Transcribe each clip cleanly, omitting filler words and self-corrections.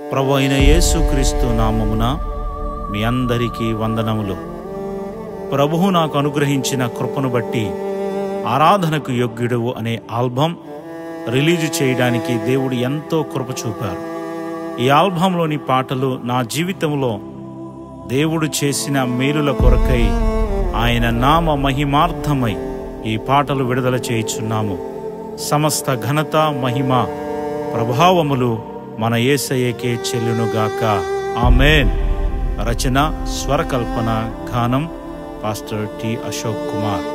ప్రభువైన యేసుక్రీస్తు నామమున మీ అందరికీ వందనములు. ప్రభువు నాకు అనుగ్రహించిన కృపను బట్టి ఆరాధనకు యోగ్యుడవు అనే ఆల్బమ్ రిలీజ్ చేయడానికి దేవుడు ఎంతో కృప చూపారు. ఈ ఆల్బంలోని పాటలు నా జీవితంలో దేవుడు చేసిన మేలుల కొరకై ఆయన నామ మహిమార్థమై ఈ పాటలు విడుదల చేయుచున్నాము. సమస్త ఘనత, మహిమ, ప్రభావములు మన యేసయ్యకే చెల్లునుగాక. ఆమేన్. రచన, స్వరకల్పన, గానం పాస్టర్ టి అశోక్ కుమార్.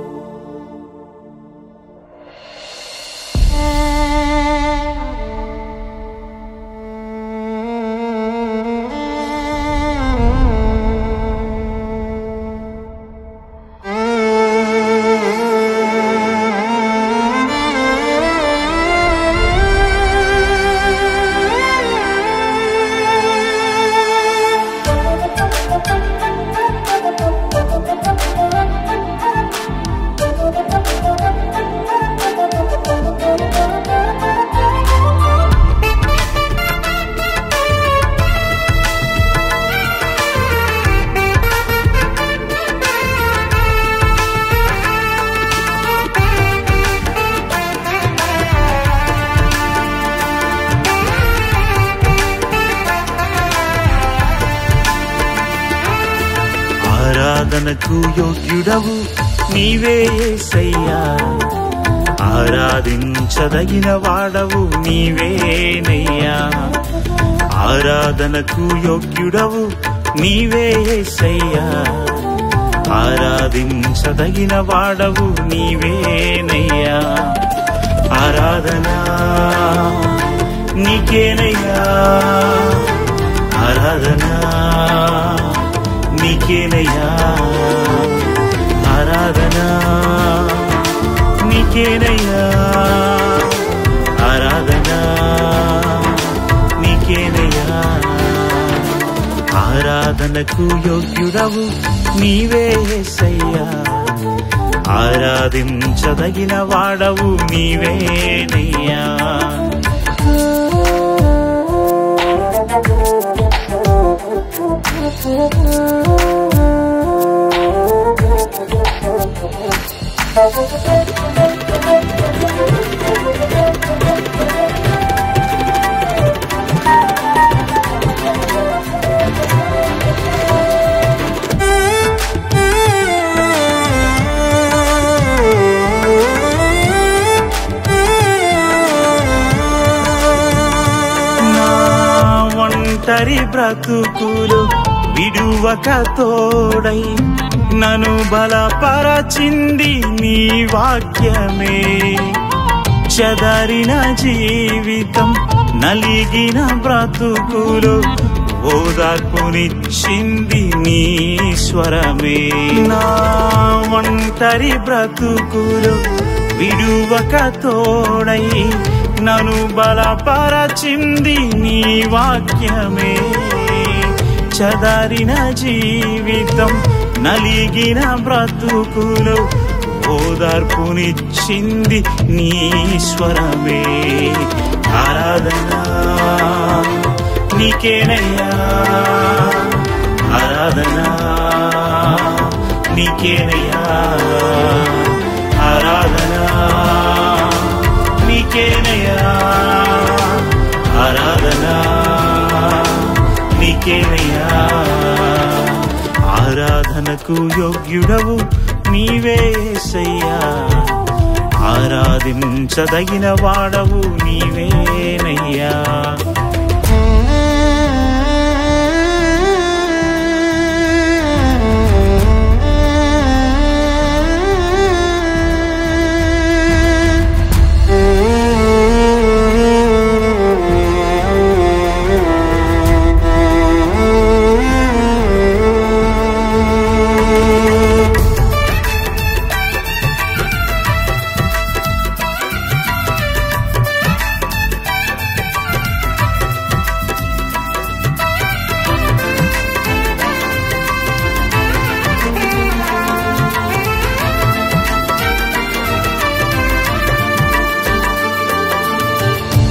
ఆరాధనకు యోగ్యుడవు నీవే యేసయ్యా, ఆరాధించదగిన వాడవు నీవేనయ్యా. ఆరాధనకు యోగ్యుడవు నీవే యేసయ్యా, ఆరాధించదగిన వాడవు నీవేనయ్యా. ఆరాధన నీకేనయ్యా, ఆరాధన నీకేనయ్యా, ఆరాధన నీకేనయ్యా, ఆరాధన నీకేనయ్యా. ఆరాధనకు యోగ్యుడవు నీవే యేసయ్యా, ఆరాధించదగిన వాడవు నీవేనయ్యా. ఒంటరి బ్రతుకులు విడువక తోడై నన్ను బలపరచింది నీ వాక్యమే. చెదరిన జీవితం, నలిగిన బ్రతుకులు ఓదార్పునిచ్చింది నీ స్వరమే. నా ఒంటరి బ్రతుకులు విడువక తోడై నన్ను బలపరచింది నీ వాక్యమే. చెదరిన జీవితం, నలిగిన బ్రతుకులు ఓదార్పునిచ్చింది నీ స్వరమే. ఆరాధన నీకేనయ్యా, ఆరాధన నీకేనయ్యా, ఆరాధన నీకేనయ్యా, ఆరాధన నీకేనయ్యా. ఆరాధనకు యోగ్యుడవు నీవే యేసయ్యా, ఆరాధించదగిన వాడవు నీవేనయ్యా.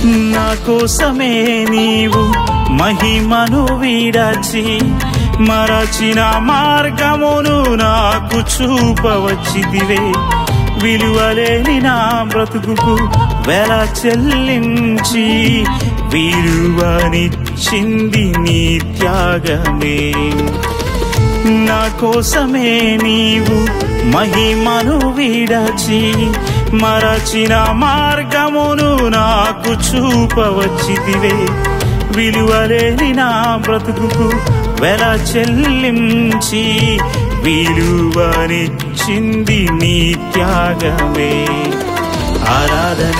నా కోసమే నీవు మహిమను విడచి మరచిన మార్గమును నాకు చూపవచ్చితివే. విలువలేని నా బ్రతుకుకు వెల చెల్లించి విలువనిచ్చింది నీ త్యాగమే. నా కోసమే నీవు మహిమను విడచి మరచిన మార్గమును నాకు చూపవచ్చితివే. విలువలేని నా బ్రతుకుకు వెల చెల్లించి విలువనిచ్చింది నీ త్యాగమే. ఆరాధన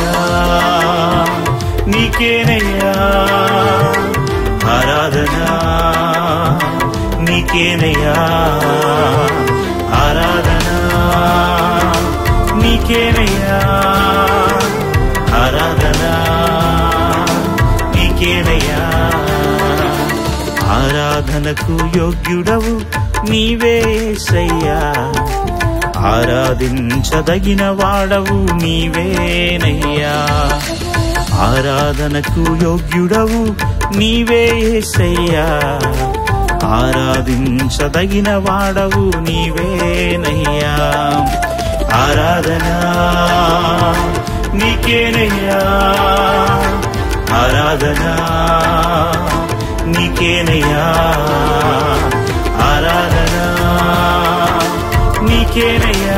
నీకేనయ్యా, ఆరాధన నీకేనయ్యా, ఆరాధన నీకేనయ్యా, ఆరాధన నీకేనయ్యా. ఆరాధనకు యోగ్యుడవు నీవే యేసయ్యా, ఆరాధించదగిన వాడవు నీవేనయ్యా. ఆరాధనకు యోగ్యుడవు నీవే యేసయ్యా, ఆరాధించదగిన వాడవు నీవేనయ్యా. ఆరాధన నీకేనయ్యా, ఆరాధన నీకేనయ్యా, ఆరాధన నీకేనయ్యా,